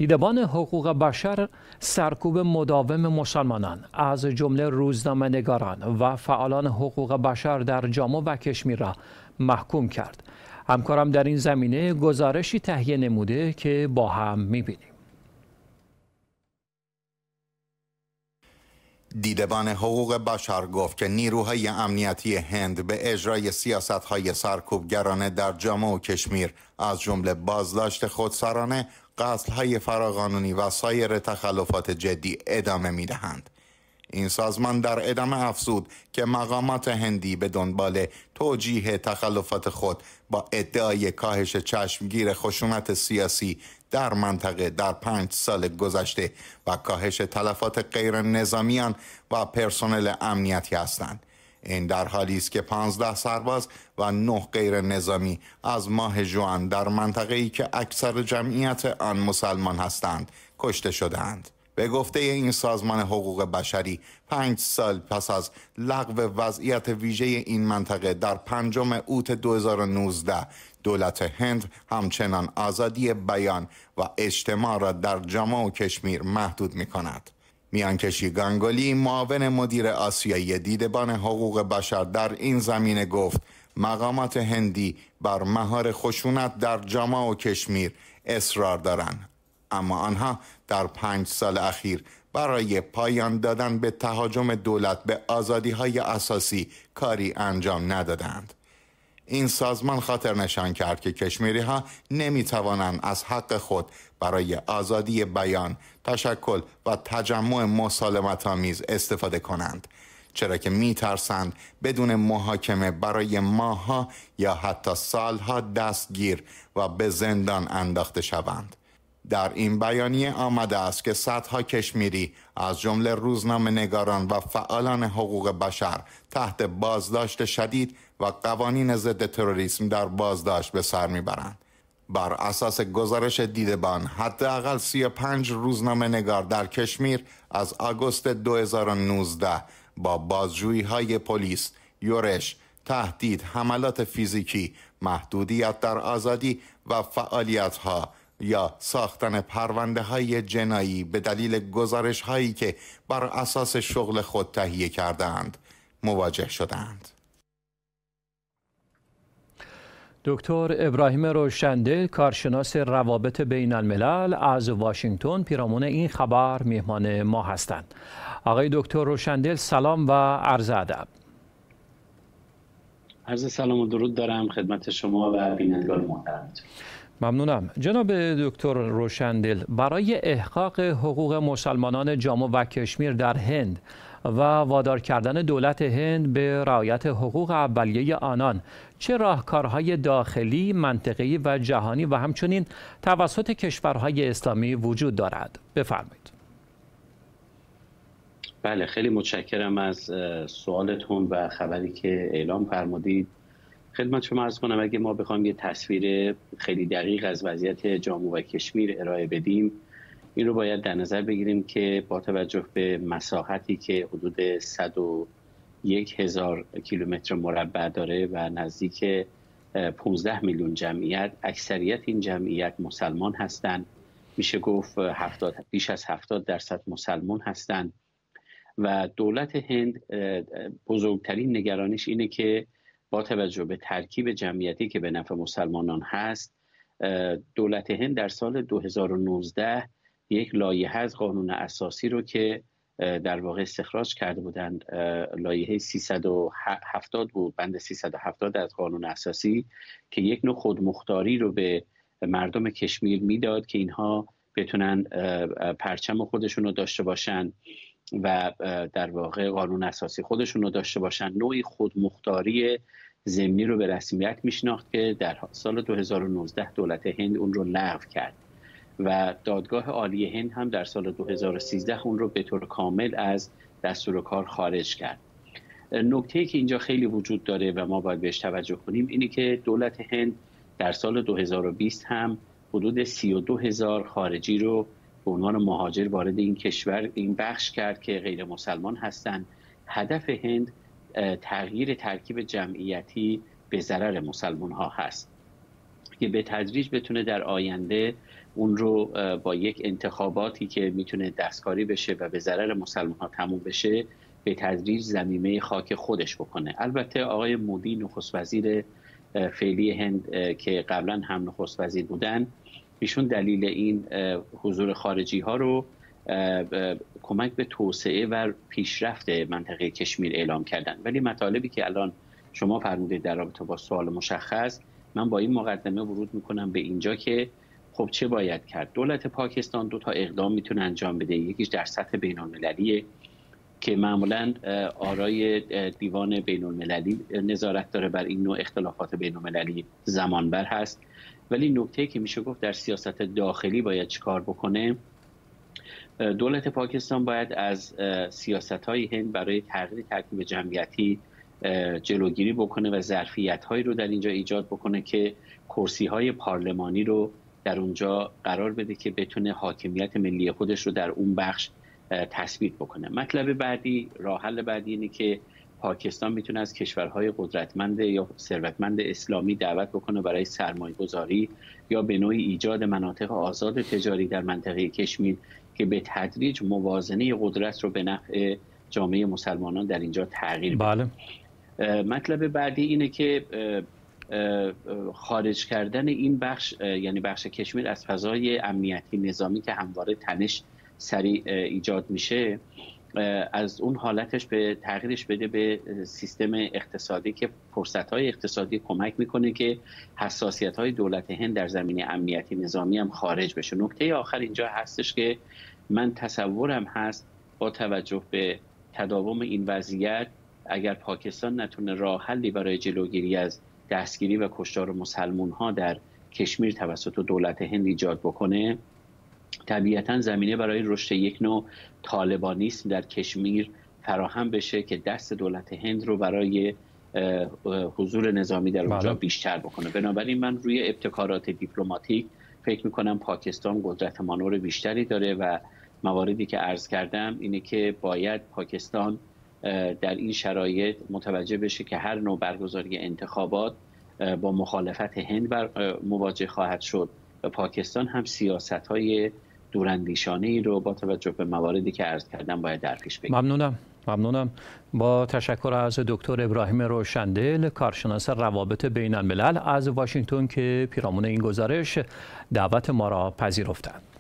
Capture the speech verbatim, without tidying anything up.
دیدبان حقوق بشر سرکوب مداوم مسلمانان از جمله روزنامه‌نگاران و فعالان حقوق بشر در جامو و کشمیر را محکوم کرد. همکارم در این زمینه گزارشی تهیه نموده که با هم می‌بینیم. دیدبان حقوق بشر گفت که نیروهای امنیتی هند به اجرای سیاست‌های سرکوبگرانه در جامو و کشمیر از جمله بازداشت خودسرانه، قتل‌های فراقانونی و سایر تخلفات جدی ادامه می‌دهند. این سازمان در ادامه افزود که مقامات هندی به دنبال توجیه تخلفات خود با ادعای کاهش چشمگیر خشونت سیاسی در منطقه در پنج سال گذشته و کاهش تلفات غیر نظامیان و پرسنل امنیتی هستند. این در حالی است که پانزده سرباز و نه غیر نظامی از ماه ژوئن در منطقه‌ای که اکثر جمعیت آن مسلمان هستند کشته شده‌اند. به گفته این سازمان حقوق بشری، پنج سال پس از لغو وضعیت ویژه این منطقه در پنجم اوت دو هزار و نوزده، دولت هند همچنان آزادی بیان و اجتماع را در جامو و کشمیر محدود می کند. میانکشی گانگولی، معاون مدیر آسیایی دیدبان حقوق بشر، در این زمینه گفت مقامات هندی بر مهار خشونت در جامو و کشمیر اصرار دارند، اما آنها در پنج سال اخیر برای پایان دادن به تهاجم دولت به آزادی‌های اساسی کاری انجام ندادند. این سازمان خاطر نشان کرد که کشمیری‌ها نمی‌توانند از حق خود برای آزادی بیان، تشکل و تجمع مسالمت‌آمیز استفاده کنند، چرا که می‌ترسند بدون محاکمه برای ماه‌ها یا حتی سال‌ها دستگیر و به زندان انداخته شوند. در این بیانیه آمده است که صدها کشمیری از جمله روزنامه‌نگاران و فعالان حقوق بشر تحت بازداشت شدید و قوانین ضد تروریسم در بازداشت به سر میبرند. بر اساس گزارش دیدبان، حداقل سی و پنج روزنامه‌نگار در کشمیر از آگوست دو هزار و نوزده با بازجویی‌های پلیس، یورش، تهدید، حملات فیزیکی، محدودیت در آزادی و فعالیت‌ها یا ساختن پرونده های جنایی به دلیل گزارش هایی که بر اساس شغل خود تهیه کردند مواجه شدند. دکتر ابراهیم روشندل، کارشناس روابط بین الملل از واشنگتن، پیرامون این خبر میهمان ما هستند. آقای دکتر روشندل، سلام و عرض ادب. عرض سلام و درود دارم خدمت شما و بینندگان محترمتون. ممنونم. جناب دکتر روشندل، برای احقاق حقوق مسلمانان جامو و کشمیر در هند و وادار کردن دولت هند به رعایت حقوق اولیه آنان چه راهکارهای داخلی، منطقه‌ای و جهانی و همچنین توسط کشورهای اسلامی وجود دارد؟ بفرمایید. بله، خیلی متشکرم از سوالتون و خبری که اعلام فرمودید. خدمت شما عرض کنم اگه ما بخوایم یه تصویر خیلی دقیق از وضعیت جامو و کشمیر ارائه بدیم، این رو باید در نظر بگیریم که با توجه به مساحتی که حدود صد و یک هزار کیلومتر مربع داره و نزدیک پانزده میلیون جمعیت، اکثریت این جمعیت مسلمان هستند. میشه گفت هفتاد بیش از هفتاد درصد مسلمان هستند و دولت هند بزرگترین نگرانیش اینه که با توجه به ترکیب جمعیتی که به نفع مسلمانان هست، دولت هند در سال دو هزار و نوزده یک لایحه از قانون اساسی رو که در واقع استخراج کرده بودند، لایحه سیصد و هفتاد بود، بند سیصد و هفتاد از قانون اساسی، که یک نوع خودمختاری رو به مردم کشمیر میداد که اینها بتونن پرچم خودشون رو داشته باشن و در واقع قانون اساسی خودشون رو داشته باشن. نوعی خودمختاری ضمنی رو به رسمیت میشناخت که در سال دو هزار و نوزده دولت هند اون رو لغو کرد و دادگاه عالی هند هم در سال دو هزار و سیزده اون رو به طور کامل از دستور کار خارج کرد. نکته‌ای که اینجا خیلی وجود داره و ما باید بهش توجه کنیم اینه که دولت هند در سال دو هزار و بیست هم حدود سی و دو هزار خارجی رو به عنوان مهاجر وارد این کشور این بخش کرد که غیر مسلمان هستند. هدف هند تغییر ترکیب جمعیتی به ضرر مسلمان ها هست که به تدریج بتونه در آینده اون رو با یک انتخاباتی که میتونه دستکاری بشه و به ضرر مسلمان ها تموم بشه به تدریج ضمیمه خاک خودش بکنه. البته آقای مودی نخست وزیر فعلی هند که قبلا هم نخست وزیر بودن، ایشون دلیل این حضور خارجی ها رو کمک به توسعه و پیشرفت منطقه کشمیر اعلام کردن. ولی مطالبی که الان شما فرمودید در رابطه با سوال مشخص، من با این مقدمه ورود میکنم به اینجا که خب چه باید کرد. دولت پاکستان دو تا اقدام میتونه انجام بده. یکیش در سطح بین المللیه که معمولا آرای دیوان بین المللی نظارت داره بر این نوع اختلافات بین المللی زمانبر هست. ولی نکته که میشه گفت در سیاست داخلی باید چیکار بکنه، دولت پاکستان باید از سیاست‌های هند برای تغییر ترکیب جمعیتی جلوگیری بکنه و ظرفیت‌هایی رو در اینجا ایجاد بکنه که کرسی‌های پارلمانی رو در اونجا قرار بده که بتونه حاکمیت ملی خودش رو در اون بخش تثبیت بکنه. مطلب بعدی، راه حل بعدی اینه که پاکستان میتونه از کشورهای قدرتمند یا ثروتمند اسلامی دعوت بکنه برای سرمایه‌گذاری یا به نوعی ایجاد مناطق آزاد تجاری در منطقه کشمیر که به تدریج موازنه قدرت رو به نفع جامعه مسلمانان در اینجا تغییر بده. بله. مطلب بعدی اینه که خارج کردن این بخش، یعنی بخش کشمیر، از فضای امنیتی نظامی که همواره تنش سریع ایجاد میشه، از اون حالتش به تغییرش بده به سیستم اقتصادی که فرصت‌های اقتصادی کمک میکنه که حساسیت‌های دولت هند در زمینه امنیتی نظامی هم خارج بشه. نکته آخر اینجا هستش که من تصورم هست با توجه به تداوم این وضعیت، اگر پاکستان نتونه راه حلی برای جلوگیری از دستگیری و کشتار مسلمان‌ها در کشمیر توسط دولت هند ایجاد بکنه، طبیعتاً زمینه برای رشد یک نوع طالبانیسم در کشمیر فراهم بشه که دست دولت هند رو برای حضور نظامی در اونجا بیشتر بکنه. بنابراین من روی ابتکارات دیپلماتیک فکر میکنم پاکستان قدرت مانور بیشتری داره و مواردی که عرض کردم اینه که باید پاکستان در این شرایط متوجه بشه که هر نوع برگزاری انتخابات با مخالفت هند مواجه خواهد شد و پاکستان هم سیاست‌های دوراندیشانه‌ای رو با توجه به مواردی که عرض کردم باید در پیش بگیره. ممنونم. ممنونم. با تشکر از دکتر ابراهیم روشندل، کارشناس روابط بین الملل از واشنگتن که پیرامون این گزارش دعوت ما را پذیرفتند.